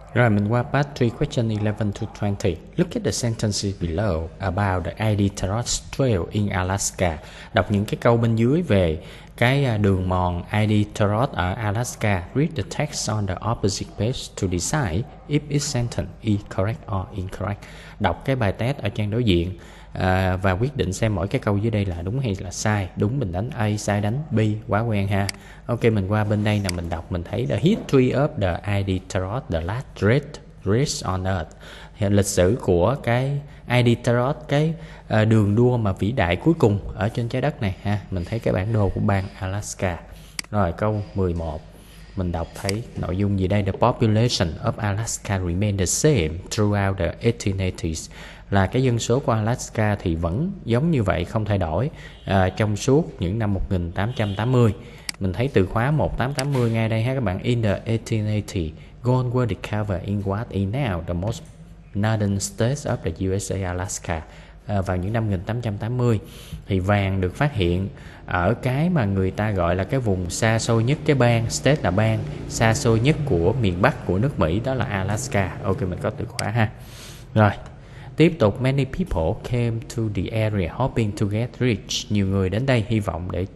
Rồi mình qua part 3 question 11 to 20. Look at the sentences below about the Iditarod Trail in Alaska. Đọc những cái câu bên dưới về cái đường mòn Iditarod ở Alaska. Read the text on the opposite page to decide if each sentence is correct or incorrect. Đọc cái bài test ở trang đối diện và quyết định xem mỗi cái câu dưới đây là đúng hay là sai. Đúng mình đánh A, sai đánh B, quá quen ha. Ok, mình qua bên đây là mình đọc, mình thấy the history of the Iditarod, the last great race on earth. Thì lịch sử của cái Iditarod, cái đường đua mà vĩ đại cuối cùng ở trên trái đất này ha. Mình thấy cái bản đồ của bang Alaska. Rồi câu 11. Mình đọc thấy nội dung gì đây? The population of Alaska remained the same throughout the 1880s. Là cái dân số của Alaska thì vẫn giống như vậy, không thay đổi trong suốt những năm 1880. Mình thấy từ khóa 1880 ngay đây ha các bạn. In the 1880, gold were discovered in what is now the most northern states of the USA, Alaska. Vào những năm 1880 thì vàng được phát hiện ở cái mà người ta gọi là cái vùng xa xôi nhất, cái bang, state là bang xa xôi nhất của miền Bắc của nước Mỹ, đó là Alaska. Ok, mình có từ khóa ha. Rồi tiếp tục, many people came to the area hoping to get rich. Nhiều người đến đây hy vọng để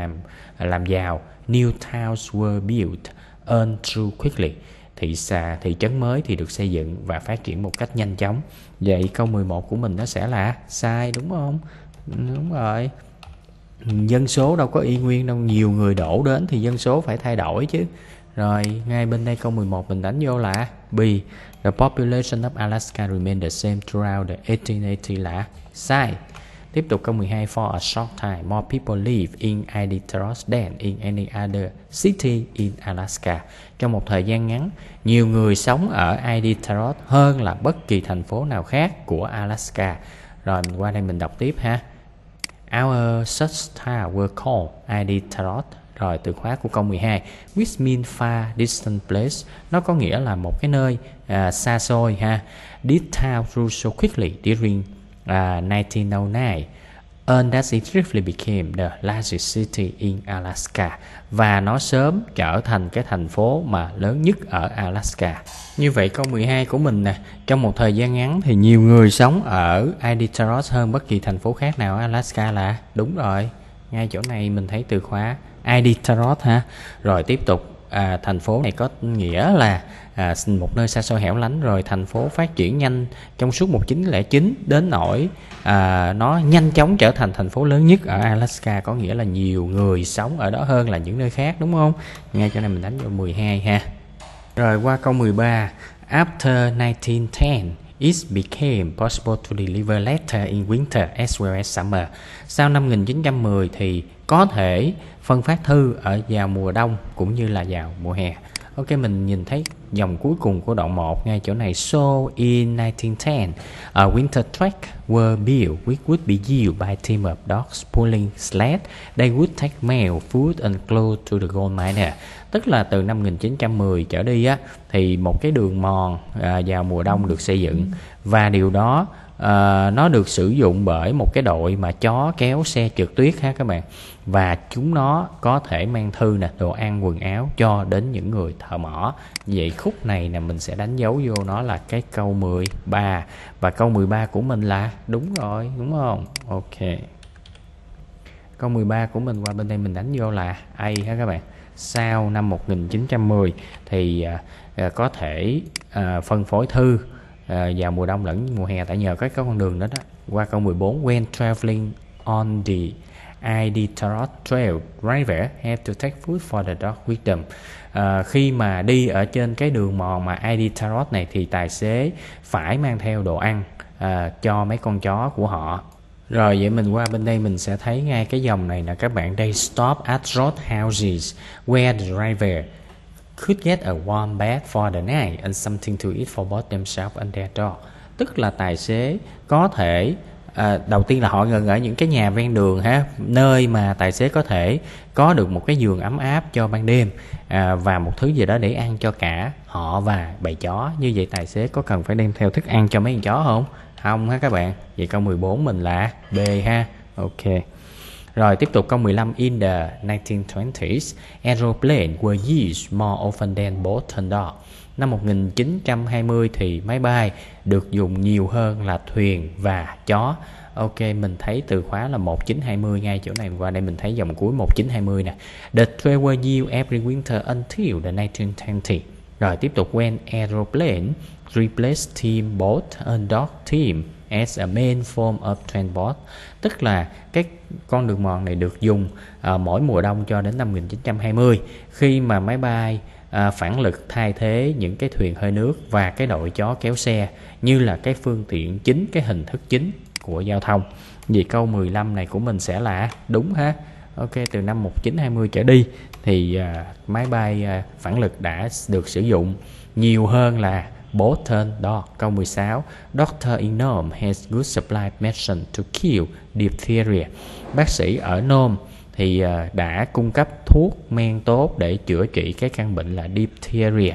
làm giàu. New towns were built and grew quickly. Thị trấn mới thì được xây dựng và phát triển một cách nhanh chóng. Vậy câu 11 của mình nó sẽ là sai, đúng không? Đúng rồi. Dân số đâu có y nguyên đâu, nhiều người đổ đến thì dân số phải thay đổi chứ. Rồi ngay bên đây câu 11 mình đánh vô là B. The population of Alaska remained the same throughout the 1880 là sai. Tiếp tục câu 12. For a short time, more people live in Iditarod than in any other city in Alaska. Trong một thời gian ngắn, nhiều người sống ở Iditarod hơn là bất kỳ thành phố nào khác của Alaska. Rồi mình qua đây mình đọc tiếp ha. Our such town were called Iditarod. Rồi từ khóa của câu 12, which means far distant place, nó có nghĩa là một cái nơi xa xôi ha. This town grew so quickly during 1909 and that it swiftly became the largest city in Alaska, và nó sớm trở thành cái thành phố mà lớn nhất ở Alaska. Như vậy câu 12 của mình nè, trong một thời gian ngắn thì nhiều người sống ở Iditarod hơn bất kỳ thành phố khác nào ở Alaska là đúng rồi. Ngay chỗ này mình thấy từ khóa Iditarod ha. Rồi tiếp tục, thành phố này có nghĩa là một nơi xa xôi hẻo lánh. Rồi thành phố phát triển nhanh trong suốt 1909 đến nỗi nó nhanh chóng trở thành thành phố lớn nhất ở Alaska, có nghĩa là nhiều người sống ở đó hơn là những nơi khác, đúng không? Ngay chỗ này mình đánh vào 12 ha. Rồi qua câu 13. After 1910, it became possible to deliver letter in winter as well as summer. Sau năm 1910 thì có thể phân phát thư ở vào mùa đông cũng như là vào mùa hè. Ok, mình nhìn thấy dòng cuối cùng của đoạn 1 ngay chỗ này. So in 1910, a winter track were built which would be used by team of dogs pulling sled. They would take mail, food and clothes to the gold miner. Tức là từ năm 1910 trở đi á, thì một cái đường mòn vào mùa đông được xây dựng, và điều đó nó được sử dụng bởi một cái đội mà chó kéo xe trượt tuyết ha các bạn. Và chúng nó có thể mang thư nè, đồ ăn, quần áo cho đến những người thợ mỏ. Vậy khúc này nè mình sẽ đánh dấu vô nó là cái câu 13. Và câu 13 của mình là đúng rồi, đúng không? Ok. Câu 13 của mình qua bên đây mình đánh vô là A ha các bạn. Sau năm 1910 thì có thể phân phối thư vào mùa đông lẫn mùa hè tại nhờ các con đường đó đó. Qua câu 14. When traveling on the Iditarod Trail, driver have to take food for the dog with them. Khi mà đi ở trên cái đường mòn mà Iditarod này thì tài xế phải mang theo đồ ăn cho mấy con chó của họ. Rồi vậy mình qua bên đây mình sẽ thấy ngay cái dòng này nè các bạn. They stop at road houses where the driver could get a warm bed for the night and something to eat for both themselves and their dog. Tức là tài xế có thể đầu tiên là họ ngừng ở những cái nhà ven đường ha, nơi mà tài xế có thể có được một cái giường ấm áp cho ban đêm và một thứ gì đó để ăn cho cả họ và bầy chó. Như vậy tài xế có cần phải đem theo thức ăn cho mấy con chó không? Không ha các bạn. Vậy câu 14 mình là B ha. Ok. Rồi tiếp tục câu 15. In the 1920s, aeroplanes were used more often than boat and dog. Năm 1920 thì máy bay được dùng nhiều hơn là thuyền và chó. Ok, mình thấy từ khóa là 1920 ngay chỗ này, qua đây mình thấy dòng cuối 1920 nè. The train were used every winter until the 1920. Rồi tiếp tục, when aeroplane replaced team boat and dog team as a main form of transport. Tức là cái con đường mòn này được dùng mỗi mùa đông cho đến năm 1920, khi mà máy bay phản lực thay thế những cái thuyền hơi nước và cái đội chó kéo xe như là cái phương tiện chính, cái hình thức chính của giao thông. Vì câu 15 này của mình sẽ là đúng ha. Ok, từ năm 1920 trở đi thì máy bay phản lực đã được sử dụng nhiều hơn là boat and dog. Câu 16, Doctor in Nome has good supply medicine to kill diphtheria. Bác sĩ ở Nome thì đã cung cấp thuốc men tốt để chữa trị cái căn bệnh là diphtheria,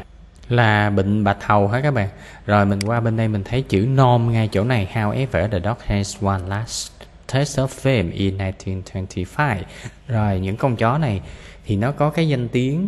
là bệnh bạch hầu hả các bạn. Rồi mình qua bên đây mình thấy chữ Nome ngay chỗ này. However, the dog has one last taste of fame in 1925. Rồi những con chó này thì nó có cái danh tiếng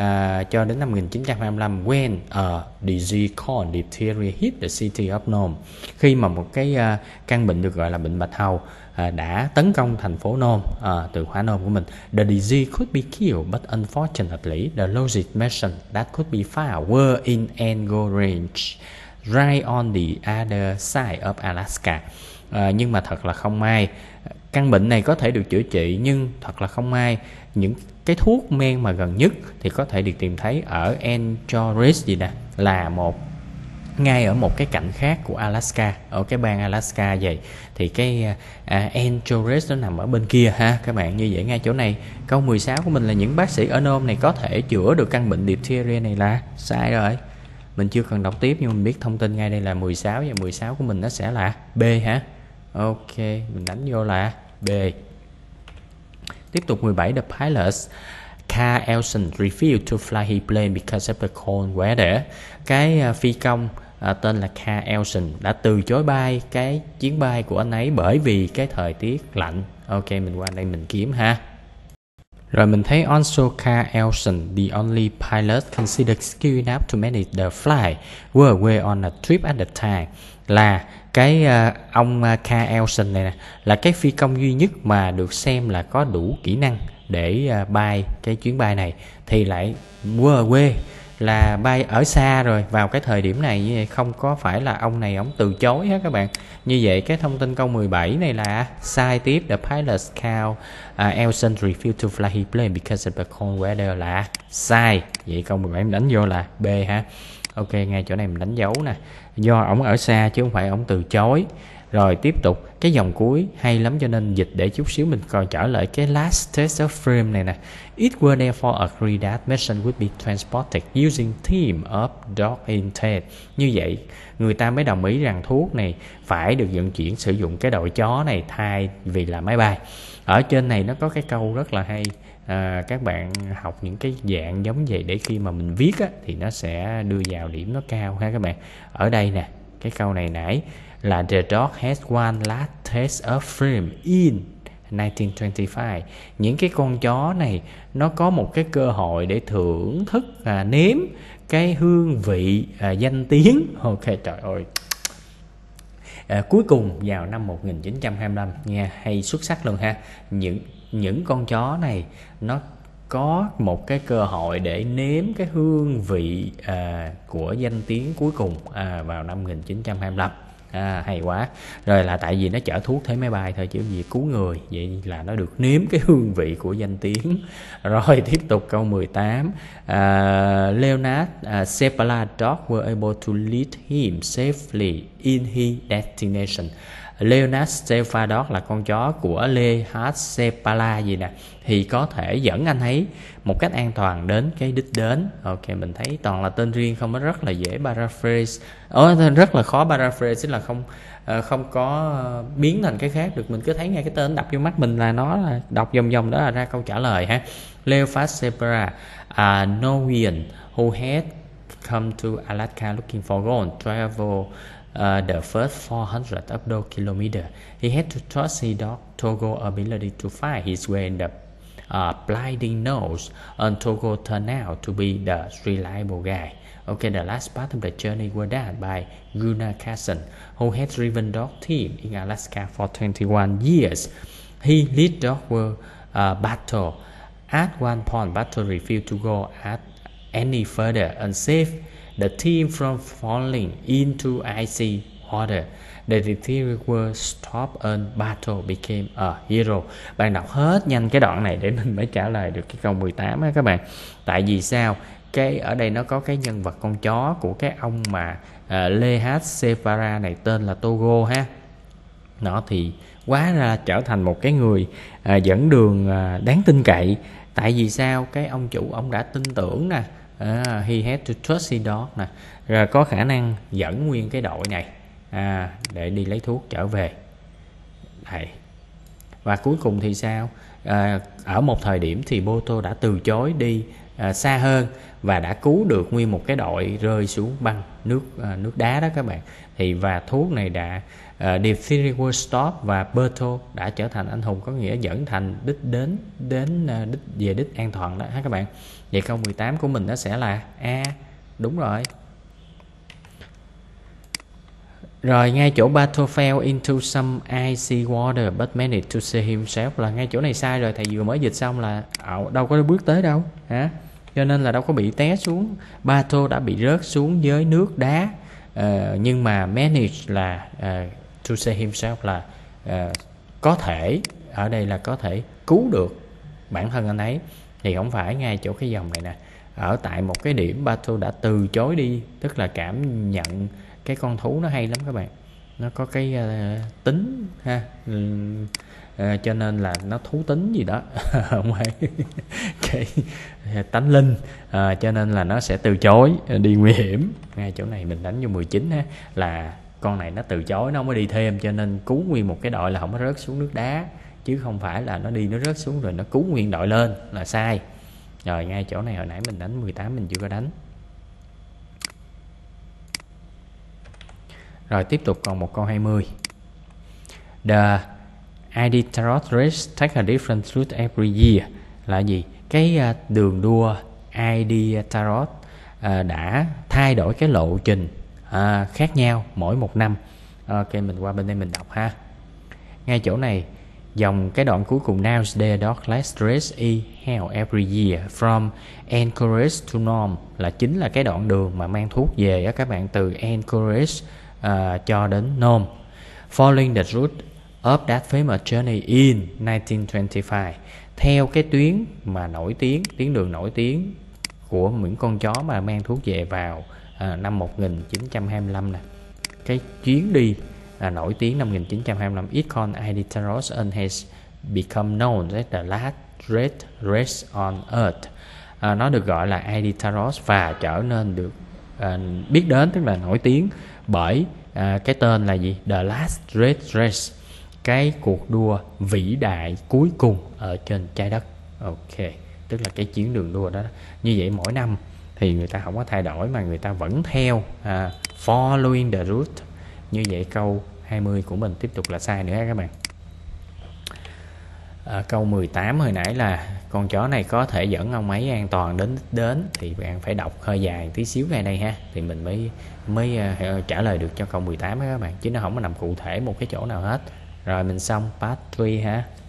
cho đến năm 1925, when a disease called diphtheria hit the city of Nome. Khi mà một cái căn bệnh được gọi là bệnh bạch hầu đã tấn công thành phố Nome, từ khóa Nome của mình. The disease could be killed, but unfortunately the lowest medicine that could be found were in Anchorage, right on the other side of Alaska. Nhưng mà thật là không may, căn bệnh này có thể được chữa trị, nhưng thật là không may, những cái thuốc men mà gần nhất thì có thể được tìm thấy ở Anchorage gì nè, là ngay ở một cái cạnh khác của Alaska, ở cái bang Alaska vậy. Thì cái Anchorage nó nằm ở bên kia ha các bạn. Như vậy ngay chỗ này câu 16 của mình là những bác sĩ ở Nome này có thể chữa được căn bệnh diphtheria này là sai rồi. Mình chưa cần đọc tiếp nhưng mình biết thông tin ngay đây là 16, và 16 của mình nó sẽ là B hả. Ok, mình đánh vô là B. Tiếp tục 17, the pilots Carl Elson refused to fly his plane because of the cold weather. Cái phi công tên là Carl Elson đã từ chối bay cái chuyến bay của anh ấy bởi vì cái thời tiết lạnh. Ok, mình qua đây mình kiếm ha. Rồi mình thấy also Carl Elson, the only pilot considered skilled enough to manage the flight, were away on a trip at the time. Là cái ông Carl Elson này nè, là cái phi công duy nhất mà được xem là có đủ kỹ năng để bay cái chuyến bay này, thì lại were away là bay ở xa rồi vào cái thời điểm này, không có phải là ông này ông từ chối hết các bạn. Như vậy cái thông tin câu 17 này là sai tiếp. The pilot Carl Elson refused to fly his plane because of the cold weather là sai. Vậy câu 17 mình đánh vô là B ha. Ok, ngay chỗ này mình đánh dấu nè, do ổng ở xa chứ không phải ổng từ chối. Rồi tiếp tục, cái dòng cuối hay lắm cho nên dịch để chút xíu mình coi trở lại cái last test of frame này nè. It were therefore agreed that medicine would be transported using team of dog instead. Như vậy người ta mới đồng ý rằng thuốc này phải được vận chuyển sử dụng cái đội chó này thay vì là máy bay. Ở trên này nó có cái câu rất là hay. Các bạn học những cái dạng giống vậy để khi mà mình viết á, thì nó sẽ đưa vào điểm nó cao ha các bạn. Ở đây nè, cái câu này nãy là the dog has one last taste of freedom in 1925. Những cái con chó này nó có một cái cơ hội để thưởng thức nếm cái hương vị danh tiếng. Ok, trời ơi, cuối cùng vào năm 1925 nha, hay xuất sắc luôn ha. Những con chó này nó có một cái cơ hội để nếm cái hương vị của danh tiếng cuối cùng vào năm 1925. Hay quá. Rồi là tại vì nó chở thuốc thế máy bay thôi chứ gì cứu người, vậy là nó được nếm cái hương vị của danh tiếng. Rồi tiếp tục câu 18, Leonard Seppala dog were able to lead him safely in his destination. Leonard Seppala là con chó của Leonard Seppala gì nè, thì có thể dẫn anh ấy một cách an toàn đến cái đích đến. Ok, mình thấy toàn là tên riêng không, nó rất là dễ paraphrase, rất là khó paraphrase, là không có biến thành cái khác được. Mình cứ thấy ngay cái tên đập vô mắt mình là nó là đọc vòng vòng đó là ra câu trả lời ha. Leonard Seppala, a Norwegian who had come to Alaska looking for gold, travel the first 400 uphill kilometer. He had to trust his dog Togo ability to find his way in the blinding nose on Togo turned out to be the reliable guy. Okay, the last part of the journey were done by Gunnar Carlson, who had driven dog team in Alaska for 21 years. He led dog battle. At one point, battle refused to go any further and saved the team from falling into icy water. The retriever stopped and battle became a hero. Bạn đọc hết nhanh cái đoạn này để mình mới trả lời được cái câu 18 á các bạn. Tại vì sao? Cái ở đây nó có cái nhân vật con chó của cái ông mà Lehad Sevara này tên là Togo ha. Nó thì quá ra trở thành một cái người dẫn đường đáng tin cậy. Tại vì sao? Cái ông chủ ông đã tin tưởng nè, he had to trust his dog nè, rồi có khả năng dẫn nguyên cái đội này để đi lấy thuốc trở về. Đấy. Và cuối cùng thì sao? Ở một thời điểm thì Boto đã từ chối đi xa hơn và đã cứu được nguyên một cái đội rơi xuống băng nước đá đó các bạn. Thì và thuốc này đã diphtheria was stop và Boto đã trở thành anh hùng, có nghĩa dẫn thành đích đến đích về đích an toàn đó ha các bạn. Vậy câu 18 của mình nó sẽ là A. Đúng rồi. Rồi ngay chỗ Bato fell into some icy water but managed to save himself, là ngay chỗ này sai rồi, thầy vừa mới dịch xong là đâu có bước tới đâu hả, cho nên là đâu có bị té xuống. Bato đã bị rớt xuống dưới nước đá, nhưng mà manage là to save himself là có thể, ở đây là có thể cứu được bản thân anh ấy, thì không phải ngay chỗ cái dòng này nè. Ở tại một cái điểm Bato đã từ chối đi, tức là cảm nhận cái con thú nó hay lắm các bạn, nó có cái tính ha, cho nên là nó thú tính gì đó không phải cái tánh linh, cho nên là nó sẽ từ chối đi nguy hiểm. Ngay chỗ này mình đánh vô 19 ha, là con này nó từ chối, nó mới đi thêm, cho nên cứu nguyên một cái đội là không có rớt xuống nước đá, chứ không phải là nó đi nó rớt xuống rồi nó cứu nguyên đội lên, là sai. Rồi ngay chỗ này hồi nãy mình đánh 18 mình chưa có đánh. Rồi tiếp tục còn một câu 20. The Iditarod race take a different route every year là gì? Cái đường đua Iditarod đã thay đổi cái lộ trình khác nhau mỗi một năm. Ok, mình qua bên đây mình đọc ha. Ngay chỗ này dòng cái đoạn cuối cùng, Now's the dog last race is held every year from Anchorage to Nome, là chính là cái đoạn đường mà mang thuốc về á các bạn, từ Anchorage cho đến Nome. Following the route of that famous journey in 1925, theo cái tuyến mà nổi tiếng, tuyến đường nổi tiếng của những con chó mà mang thuốc về vào năm 1925 nè. Cái chuyến đi nổi tiếng năm 1925, it called Iditarod and has become known as the last great race on Earth. Nó được gọi là Iditarod và trở nên được biết đến, tức là nổi tiếng bởi cái tên là gì? The Last Great Race, cái cuộc đua vĩ đại cuối cùng ở trên trái đất. Ok, tức là cái chuyến đường đua đó. Như vậy mỗi năm thì người ta không có thay đổi mà người ta vẫn theo following the route. Như vậy câu 20 của mình tiếp tục là sai nữa các bạn. Câu 18 hồi nãy là con chó này có thể dẫn ông ấy an toàn đến thì bạn phải đọc hơi dài tí xíu ngay đây ha, thì mình mới trả lời được cho câu 18 các bạn, chứ nó không có nằm cụ thể một cái chỗ nào hết. Rồi mình xong part 3 ha.